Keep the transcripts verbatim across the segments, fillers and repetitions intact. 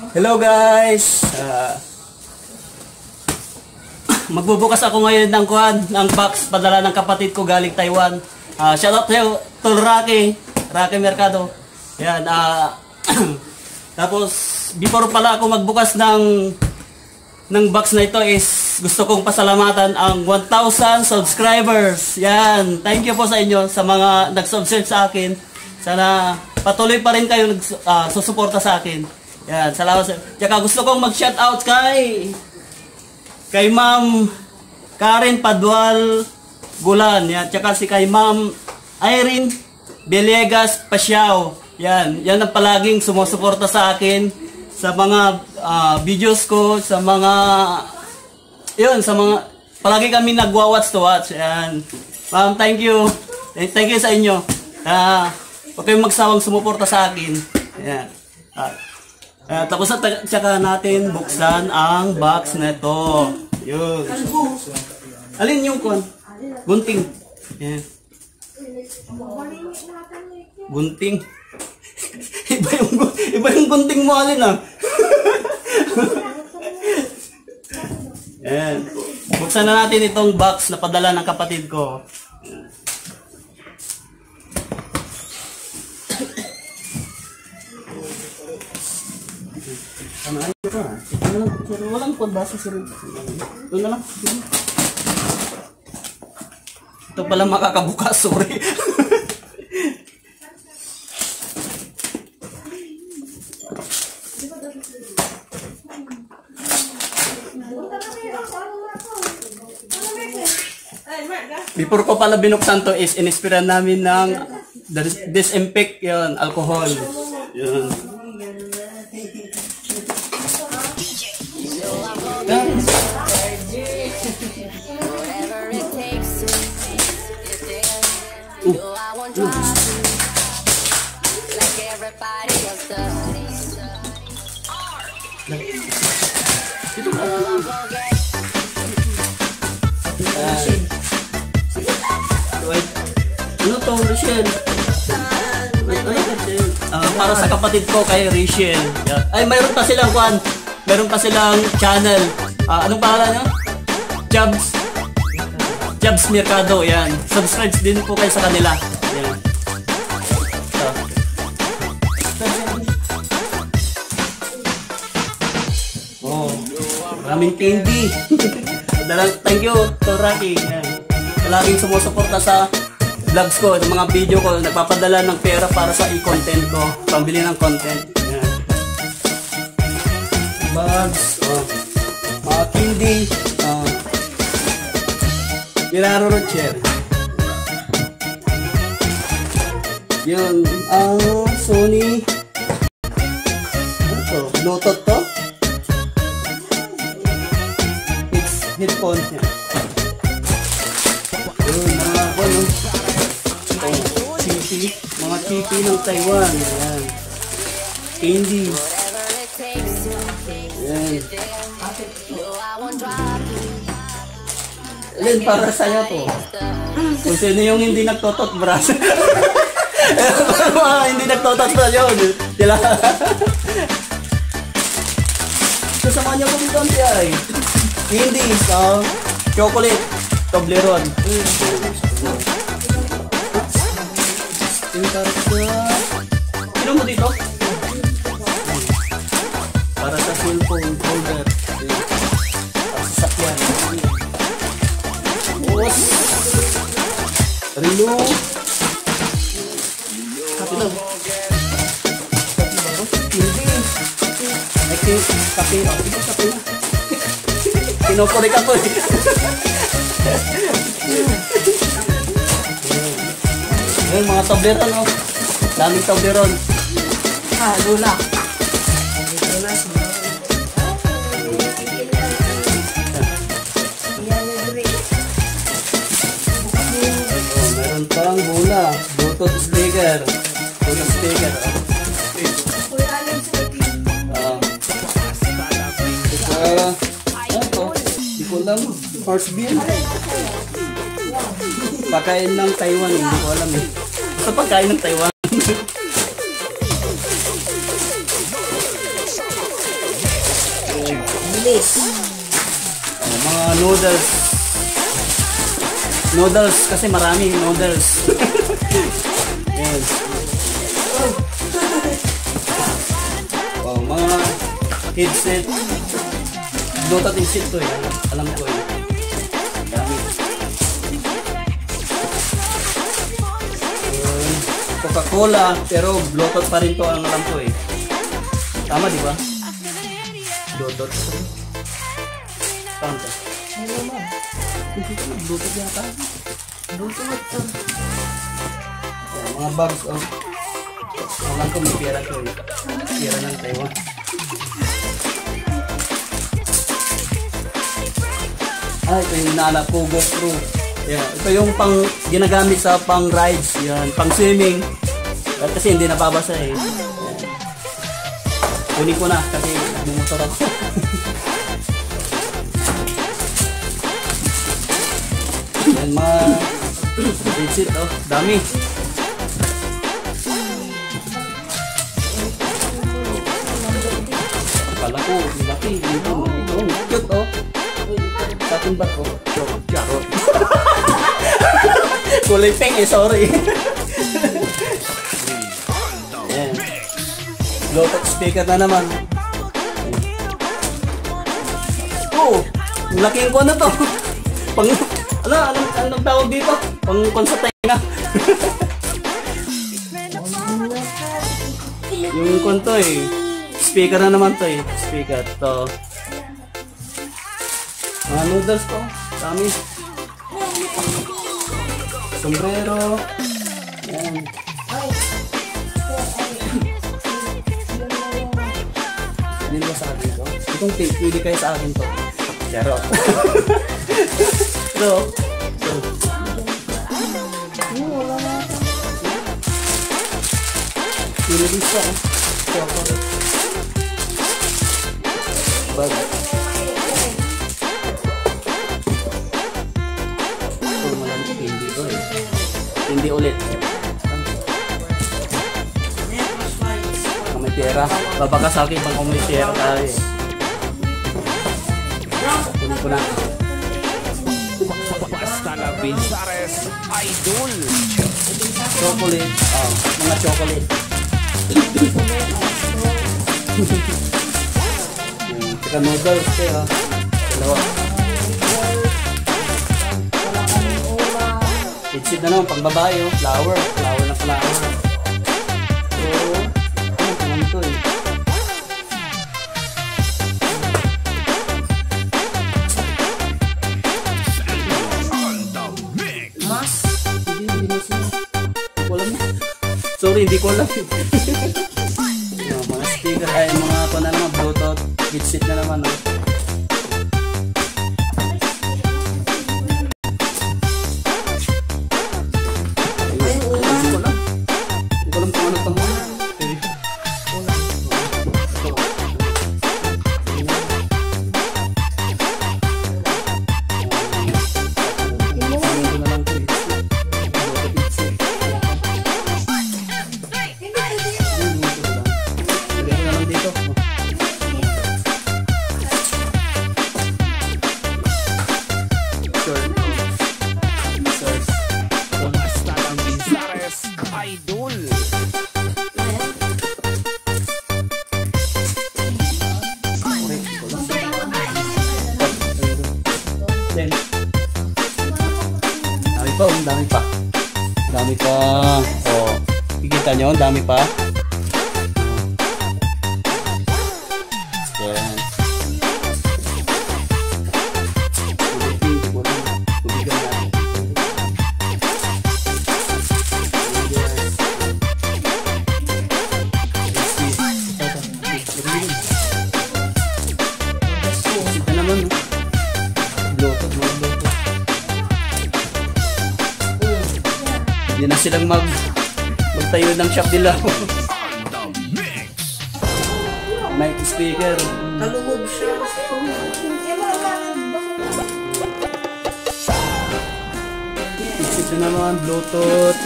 Hello guys! Uh, magbubukas ako ngayon ng kuhan, ng box padala ng kapatid ko galing Taiwan. Uh, shout out to, to Rocky, Rocky Mercado. Yan, uh, tapos before pala ako magbukas ng ng box na ito is gusto kong pasalamatan ang one thousand subscribers. Yan, thank you po sa inyo sa mga nag-subscribe sa akin. Sana patuloy pa rin kayo nag, uh, susuporta sa akin. Yan, salamat sa... Tsaka gusto kong mag-shoutout kay... Kay Ma'am Karen Padwal Gulan. Yan, tsaka si kay Ma'am Irene Villegas Pasiao. Yan, yan ang palaging sumusuporta sa akin sa mga uh, videos ko, sa mga... Yun, sa mga... Palagi kami nagwa-watch to watch. Yan. Ma'am, thank you. Thank you sa inyo. Uh, huwag kayong magsawang sumuporta sa akin. Yan. Uh, Uh, tapos at tsaka natin buksan ang box na ito. Yun. Alin yung kon? Gunting. Yan. Gunting. iba, yung, iba yung gunting mo, alin ah. Yan. Buksan na natin itong box na padala ng kapatid ko. Yan. Ano ay ito ah? Ito na lang. Walang pagbaso sa rin. Ito na lang. Ito pala makakabukas. Sorry. Before ko pala binuksan to is inispiran namin ng disinfect yun, alcohol. Yun. Uh, uh. Ito ka. Ano to, Rachel? Uh, para sa kapatid ko kay Rachel. Yeah. Ay, mayroon pa silang kwan. Mayroon pa silang channel. Uh, anong pangalan niya? Jobs. Jobs Mercado, yan. Subscribe din po kayo sa kanila. Yan. So. Oh, maraming candy. Thank you to Rocky. Yan. Laging sumusuporta sa vlogs ko, ng mga video ko, nagpapadala ng pera para sa i-content ko, pambili ng content. Yan. Bags, oh. Mga candy, oh. Miraro Rocher. Yun, ang uh, Sony. Ano to? Bluetooth to? It's headphone niya. Yun, mga ano. Oh, chippy. Mga chippy ng Taiwan. Ayan. Candy. Ayan. Alin, para sa'yo to. Kung sino yung hindi nagtotot, bras. Hindi nagtotot na yun. Sila. Kasama niya kung ito ang ay. Hindi, so, chocolate, Toblerone. Yung karta. Sino mo dito? Para sa cellphone holder. Para sa sakyan. Rilo. Kapi lang. Hindi. Kapi. Kapi. Kapi. Kapi. Kinokore ka po eh. Ayan, mga Toblerone oh. Daming Toblerone. Ah, lula. Parang bola, Bluetooth speaker, Bluetooth speaker. Ah, uh, ito, hindi ko alam, horse beer. Pagkain ng Taiwan, hindi ko alam eh. Ito pagkain ng Taiwan. Please. Oh, mga noodles. Noodles kasi marami noodles. Yes. Oh, mga headset. Bluetooth headset to eh. Alam ko eh. Dami. Um, Coca-Cola, pero Bluetooth pa rin to ang alam ko eh. Tama di ba? Bluetooth. Tama to. Hindi ko na Bluetooth yata. Bluetooth. Mga bags oh. Alam ko may pera to eh. Pera ng Taiwan. Ah, ito yung naalala ko, GoPro. Yeah, ito yung pang ginagamit sa pang rides, yan, pang swimming. Kasi hindi nababasa eh. Kunin ko na kasi bumutor ako. Yan mga headset oh, dami. Akala ko, laki, dito, dito, cute oh. Sa ating ba ko? Charot. Kulay pink eh, sorry. Ayan. Bluetooth speaker na naman. Oh, laking ko na to. Pang, ano, anong, anong tawag dito? Pang konsatay na. Yung konto eh. Speaker na naman to eh. Speaker to. Mga noodles po. Dami. Sombrero. Yan. Hindi ba sa akin to? Itong tape, pwede kayo sa akin to. Pero. So. So. Pwede din siya. Chocolate. Bag. Hindi ulit. Kung may pera, babaka sa akin pang kung may pera tayo eh. Kunin ko na. Basta la Binzares Idol. Chocolate. Oh, mga chocolate. Tsaka noodles kaya. Dalawa. Headset na naman, pang babae oh. Flower. Flower na flower. So, ano kung ito eh. Mas? Hindi, hindi na siya. Hindi ko alam. Sorry, hindi ko alam. Yung mga sticker ay mga ako na naman, Bluetooth. Headset na naman oh. Idol. Dami pa, ang dami pa. Dami pa. Oh, kikita nyo, ang dami pa. Yan. Ito naman, Bluetooth, Bluetooth. Hindi na silang mag magtayo ng shop nila. Mic speaker. Kalugod siya. Isip na naman, Bluetooth.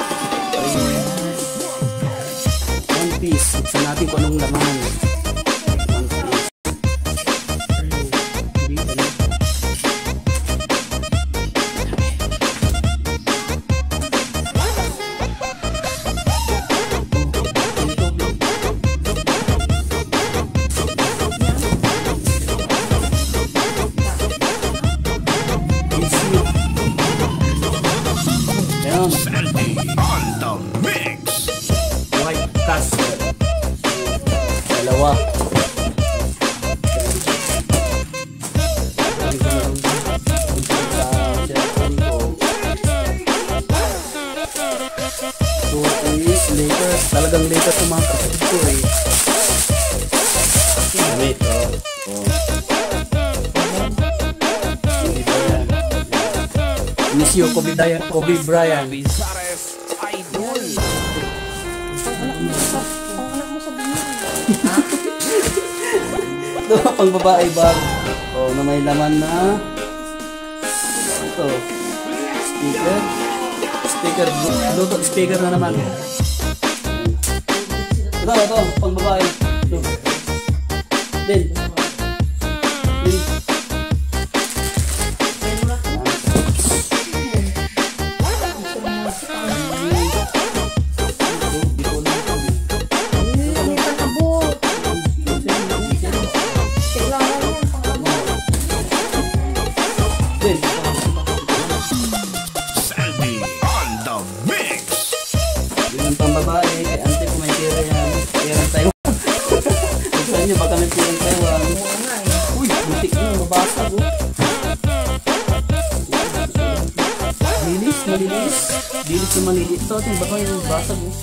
One piece. Buksan natin kung anong laman. talagang latest sa mga kapatid ko eh. Wait, oh. Oh. Kobe Bryant. Miss you, Kobe Bryant. Kobe Bryant. Bizares Idol. Ito, pang babae bag. Oh, na may laman na ito. Speaker. Speaker. Bluetooth speaker na naman. Ito, ito, pang babae. Ito. Din. Din. Selby on the mix. Yun ang pang babae. Kay ante ko may tira yan. Tirang Taiwan. Saan nyo baka may tirang Taiwan? Uy, butik na. Mabasag oh. Lilis, malilis. Lilis na malilis. Ito, ito baka yung basag oh.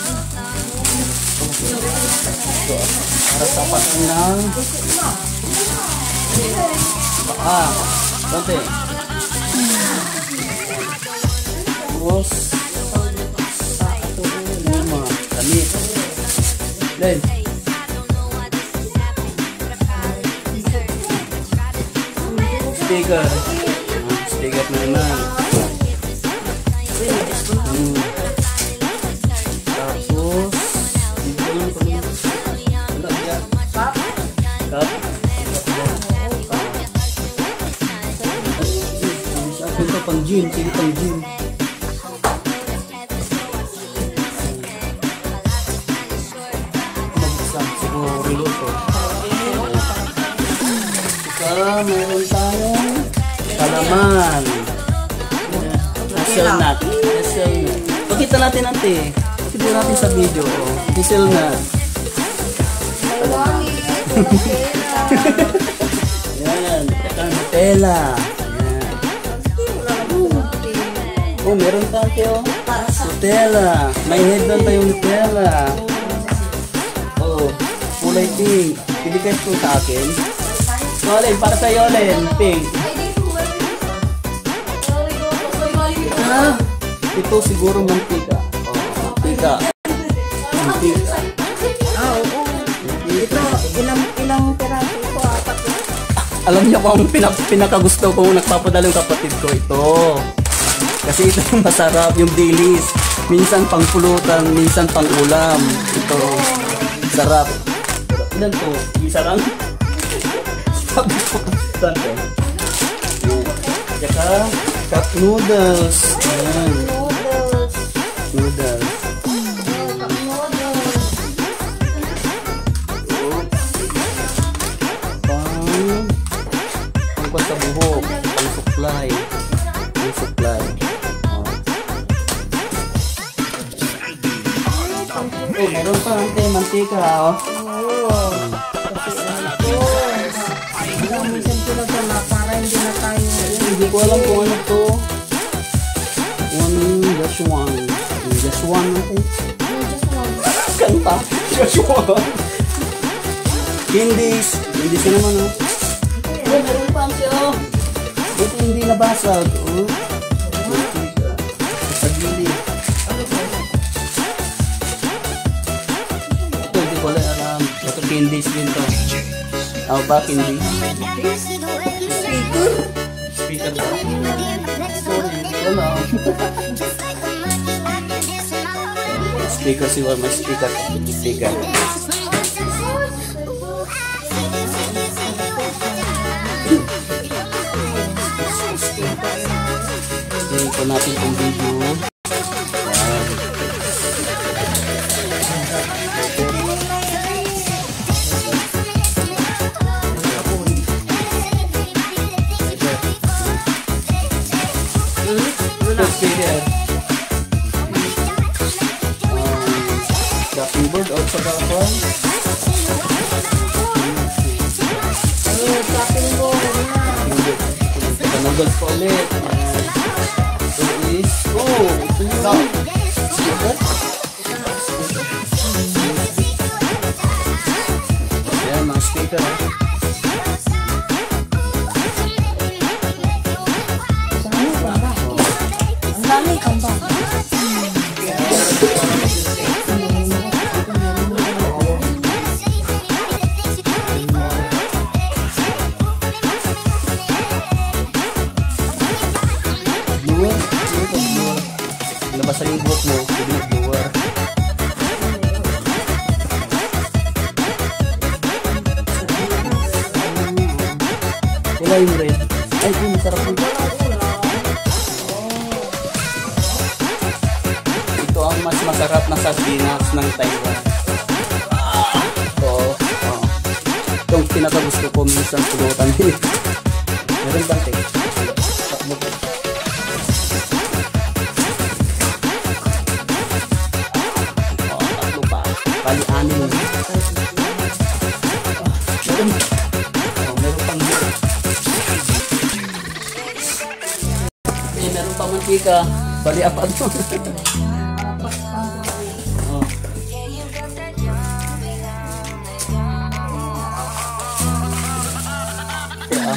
Ito, para tapat ng baka. Ito, tapos lima damit then sticker ah, sticker na naman hmm. Tapos dito lang kami cup cup ito pang gym sige pang gym meron tayong kalaman. Hazelnut. Hazelnut. Pakita natin ante. Pakita natin sa video. Hazelnut. Yan. Tsaka Nutella. Yan. Oh, meron tayo. Nutella. May headband tayong Nutella. Oh, kulay pink. Pili kayo ito sa akin. Yolen, para sa Yolen, pink. Ah, ito siguro mantika. Oh, mantika. Mantika. Ah, oo. Ito, ilang, ilang piraso ko, apat ko. Alam niyo kung pinak pinakagusto kong nagpapadala yung kapatid ko ito. Kasi ito yung masarap, yung dilis. Minsan pang pulutan, minsan pang ulam. Ito, sarap. Ilan to? Isa lang? Sabi ko, saan to? Tsaka, cup noodles. Ayan. Noodles. Noodles. Cup noodles. Pang, pang sa buhok. Pang supply. Pang supply. Oh, oh meron pa ante, mantika, oh. Oo. Minsan pinagdala para hindi na tayo. Hindi ko alam kung ano to. One, just one. Just one natin. Kanta. Just one. Candies. Candies na naman, oh. Oh, meron pa siya, oh. Ito hindi nabasag, oh. Sa gilid. Ito, hindi ko alam. Ito candies din to. Oh, ba, candies? Speaker. Speaker ba? Sorry, wala. Speaker siguro, may speaker. Speaker. Ito natin yung video. Ayan. Speaker. Dropping board out sa kapal. Ayun, dropping board. Panood pa ulit. Ito is, oh, ito yung speaker. speaker. Oh. Ang dami kamba. Blower. Labas sa yung buhok mo. Pwede yung blower. Wala yung red. Ay, yung masarap yung ito ang mas masarap na sardinas ng Taiwan. Ah, ito. Oh. Itong pinakagusto ko minsan pulutan. Meron bang te? Takbo ko. Oh, takbo pa. Kali-anin. Meron. Oh, meron pang eh, meron pang mantika. Bali apat mo. Oh. Yeah.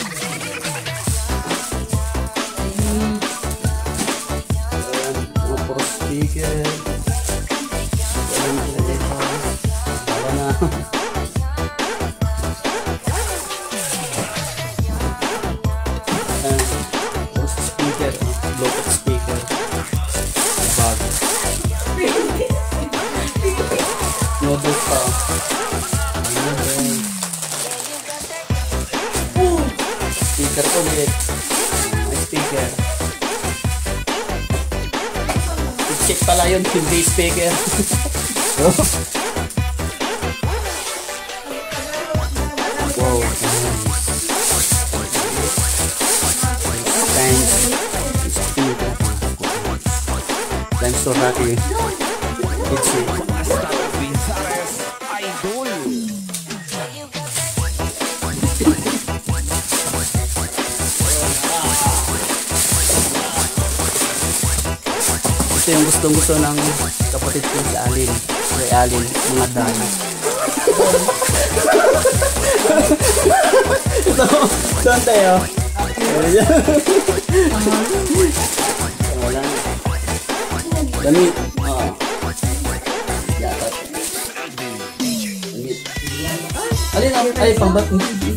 Puro speaker. Wala na ilagay pa. Wala na. Ayan. Puro speaker. Bluetooth speaker. Bag. Noodles pa. Noodles. Speaker ulit. May speaker. Check pala yun, hindi speaker. Wow. Thanks. Speaker. Thanks to Rocky. It's it. Idol. Ito yung gustong-gusto ng kapatid ko si Alin. Si Alin, mga dahil. Ito, saan tayo? Wala na. Damit. Oo. Dapat. Damit. Alin, ay, pangbat.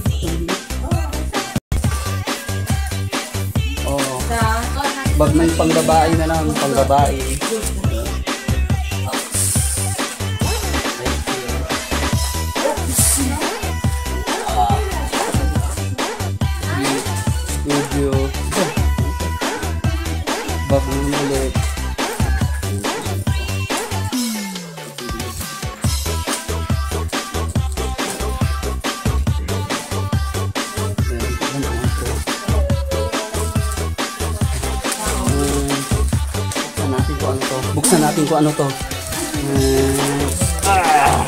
Oo. Bag may pangbabae na lang, pangbabae. Studio. Bag mo ulit. Buksan natin kung ano to. Uh, ah.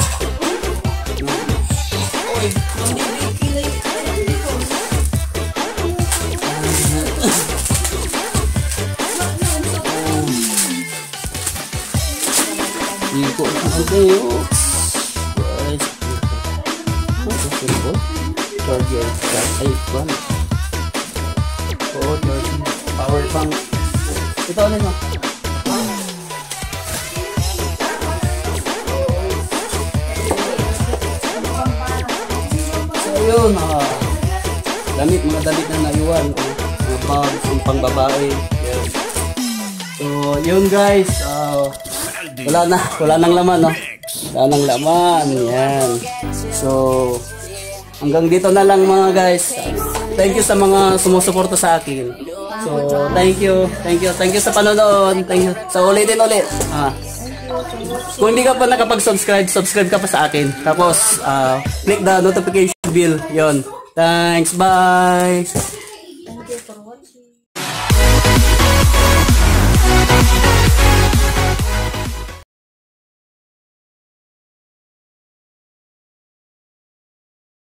Hindi ko ano tayo. Guys. Ano simple? Charger. Ay, one. Oh, charger. Power bank. Ito ano mo? Yun, ah, damit, mga damit na naiwan, oh, mga bags, yung pangbabae. Yan. So, yun guys, uh, wala na, wala nang laman, no? Wala nang laman, yan. So, hanggang dito na lang mga guys. Thank you sa mga sumusuporta sa akin. So, thank you, thank you, thank you sa panonood, thank you. So, ulitin ulit. Ah. Kung hindi ka pa nakapag-subscribe, subscribe ka pa sa akin. Tapos, uh, click the notification bell. Yon. Thanks. Bye.